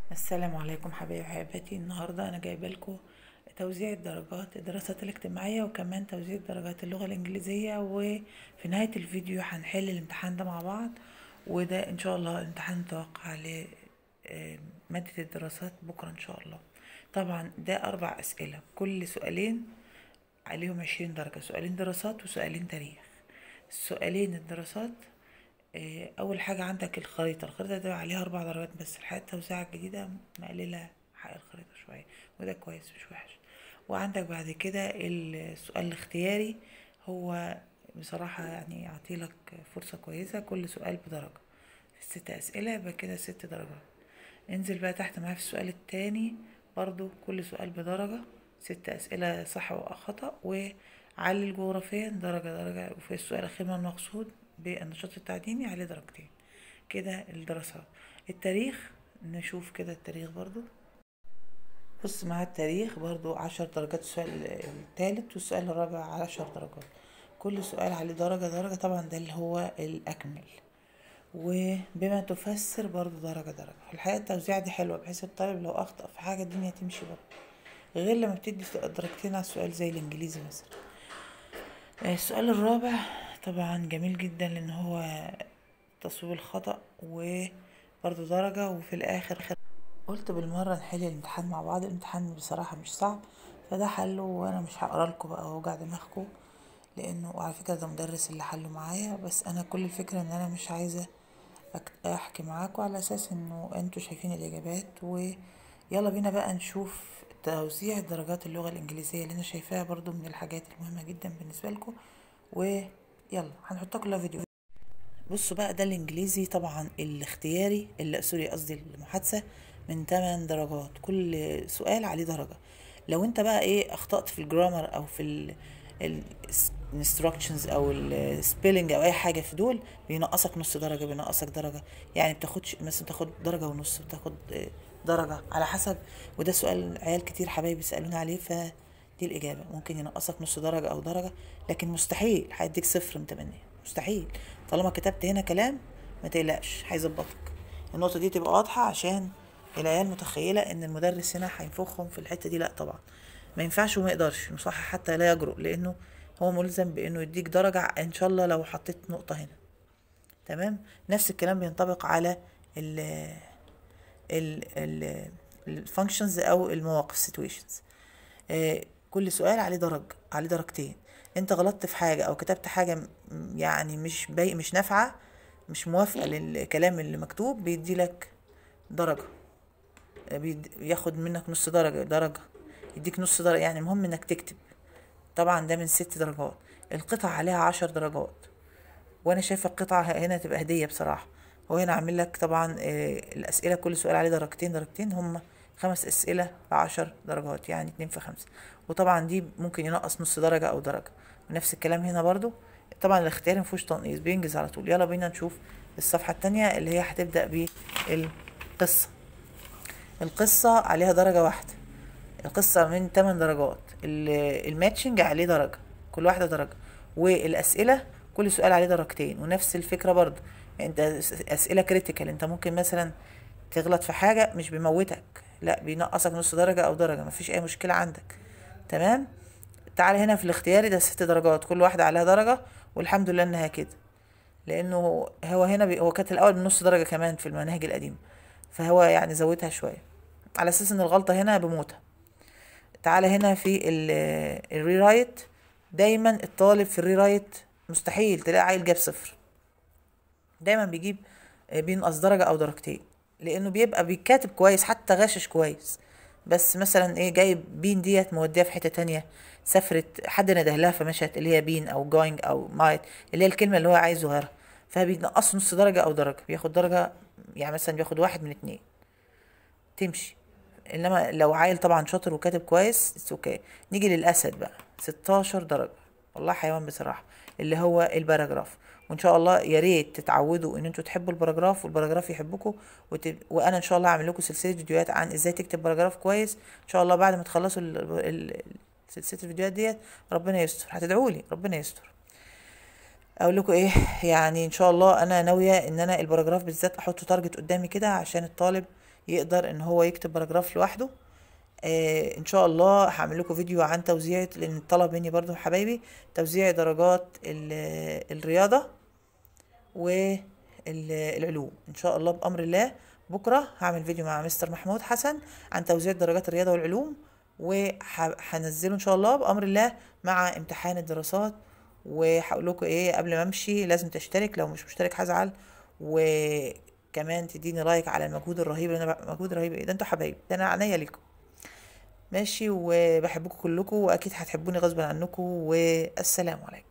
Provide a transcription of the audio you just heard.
السلام عليكم حبايبي وحبايباتي. النهارده انا جايبه لكم توزيع الدرجات الدراسات الاجتماعيه وكمان توزيع درجات اللغه الانجليزيه، وفي نهايه الفيديو هنحل الامتحان ده مع بعض. وده ان شاء الله الامتحان متوقع عليه ماده الدراسات بكره ان شاء الله. طبعا ده 4 اسئله، كل سؤالين عليهم 20 درجه، سؤالين دراسات وسؤالين تاريخ. السؤالين الدراسات اول حاجه عندك الخريطه دي عليها 4 درجات بس. الحقيقه التوزيعه الجديده مقلله حق الخريطه شويه، وده كويس مش وحش. وعندك بعد كده السؤال الاختياري، هو بصراحه يعني يعطيلك فرصه كويسه، كل سؤال بدرجه في ال6 اسئله، يبقى كده 6 درجات. انزل بقى تحت معايا في السؤال التاني، برضو كل سؤال بدرجة، 6 أسئلة صح وخطأ. وعلل جغرافيا درجة، وفي السؤال الأخير ما المقصود بالنشاط التعليمي عليه درجتين. كده الدراسات. التاريخ، نشوف كده التاريخ برضو. بص مع التاريخ برضو 10 درجات، السؤال الثالث والسؤال الرابع 10 درجات، كل سؤال عليه درجة. طبعا ده اللي هو الأكمل. وبما تفسر برضو درجة. الحقيقة التوزيع دي حلوة، بحيث الطالب لو أخطأ في حاجة الدنيا تمشي برضو، غير لما بتدي درجتين على السؤال زي الإنجليزي مثلا. السؤال الرابع طبعا جميل جدا، لأن هو تصويب الخطأ وبرضو درجة. وفي الآخر قلت بالمرة نحل الامتحان مع بعض، الامتحان بصراحة مش صعب، فده حله، وأنا مش هقرا لكم بقى وجع دماغكم، لأنه وعلى فكرة ده مدرس اللي حله معايا. بس أنا كل الفكرة إن أنا مش عايزة احكي معاكم على اساس انه انتوا شايفين الاجابات. ويلا بينا بقى نشوف توزيع درجات اللغة الانجليزية، اللي انا شايفاها برضو من الحاجات المهمة جدا بالنسبة لكم. ويلا هنحطها كلها فيديو. بصوا بقى، ده الانجليزي طبعا الاختياري، اللي سوري قصدي المحادثة، من 8 درجات، كل سؤال عليه درجة. لو انت بقى ايه اخطأت في الجرامر او في الانستراكشنز او السبيلنج او اي حاجة في دول، بينقصك نص درجة، بينقصك درجة. يعني بتاخدش مثلا، بتاخد درجة ونص، بتاخد درجة على حسب. وده سؤال عيال كتير حبايبي سألونا عليه، فدي الإجابة. ممكن ينقصك نص درجة أو درجة، لكن مستحيل هيديك 0 من 8، مستحيل. طالما كتبت هنا كلام ما تقلقش، هيظبطك. النقطة دي تبقى واضحة، عشان العيال متخيلة ان المدرس هنا هينفخهم في الحتة دي. لا طبعا، ما ينفعش وما يقدرش، مصحح حتى لا يجرؤ، لانه هو ملزم بانه يديك درجة ان شاء الله لو حطيت نقطة هنا. تمام. نفس الكلام بينطبق على ال ال الفانكشنز او المواقف situations. كل سؤال عليه عليه درجتين. انت غلطت في حاجة او كتبت حاجة يعني مش نافعة، مش موافقة للكلام اللي مكتوب، بيدي لك درجة، بياخد منك نص درجة، يديك نص درجة. يعني المهم انك تكتب. طبعا ده من 6 درجات. القطعة عليها 10 درجات، وانا شايفة القطعة هنا تبقى هدية بصراحة. هو هنا عامل لك طبعا الاسئلة كل سؤال عليه درجتين، هم 5 اسئلة ب10 درجات، يعني 2 في 5. وطبعا دي ممكن ينقص نص درجة او درجة. ونفس الكلام هنا برضو. طبعا الاختيار مفيهوش تنقيص، بينجز على طول. يلا بينا نشوف الصفحة التانية، اللي هي هتبدأ بالقصة. القصة عليها درجة واحدة، القصة من 8 درجات، الماتشنج عليه درجة، كل واحدة درجة. والأسئلة كل سؤال عليه درجتين، ونفس الفكرة برضو. انت أسئلة كريتيكال، انت ممكن مثلا تغلط في حاجة مش بيموتك، لا بينقصك نص درجة أو درجة، مفيش أي مشكلة عندك. تمام. تعال هنا في الاختياري، ده 6 درجات، كل واحدة عليها درجة. والحمد لله انها كده، لانه هو هنا هو كانت الاول بنص درجة كمان في المناهج القديمة، فهو يعني زودها شوية على اساس ان الغلطة هنا بموتها. تعالى هنا في الريرايت. دايما الطالب في الريرايت مستحيل تلاقي عيل جاب 0، دايما بيجيب بينقص درجة او درجتين، لانه بيبقى بيكاتب كويس، حتى غاشش كويس، بس مثلا ايه جايب بين ديت موديها في حتة تانية، سافرت حد نده لها فمشت، اللي هي بين او جوينج او مايت، اللي هي الكلمة اللي هو عايز يظهرها، فبينقص نص درجة او درجة، بياخد درجة، يعني مثلا بياخد 1 من 2، تمشي. انما لو عيل طبعا شاطر وكاتب كويس اوكي. نيجي للاسد بقى، 16 درجة، والله حيوان بصراحة، اللي هو الباراجراف. وان شاء الله يا ريت تتعودوا ان انتوا تحبوا الباراجراف والباراجراف يحبكم. وانا ان شاء الله هعمل لكم سلسلة فيديوهات عن ازاي تكتب باراجراف كويس ان شاء الله، بعد ما تخلصوا سلسلة الفيديوهات ديت. ربنا يستر، هتدعوا لي ربنا يستر. اقول لكم ايه، يعني ان شاء الله انا ناويه ان انا الباراجراف بالذات احطه تارجت قدامي كده، عشان الطالب يقدر ان هو يكتب باراجراف لوحده. ان شاء الله هعمل لكم فيديو عن توزيع، لان طلب مني برضو حبايبي توزيع درجات الرياضة والعلوم. ان شاء الله بامر الله بكره هعمل فيديو مع مستر محمود حسن عن توزيع درجات الرياضه والعلوم، وهنزله ان شاء الله بامر الله مع امتحان الدراسات. وهقول لكم ايه قبل ما امشي، لازم تشترك، لو مش مشترك هزعل. وكمان تديني لايك على المجهود الرهيب اللي انا مجهود رهيب ايه ده، انتوا حبايبي، ده انا عينيا ليكم. ماشي، وبحبكم كلكم، واكيد هتحبوني غصب عنكم، والسلام عليكم.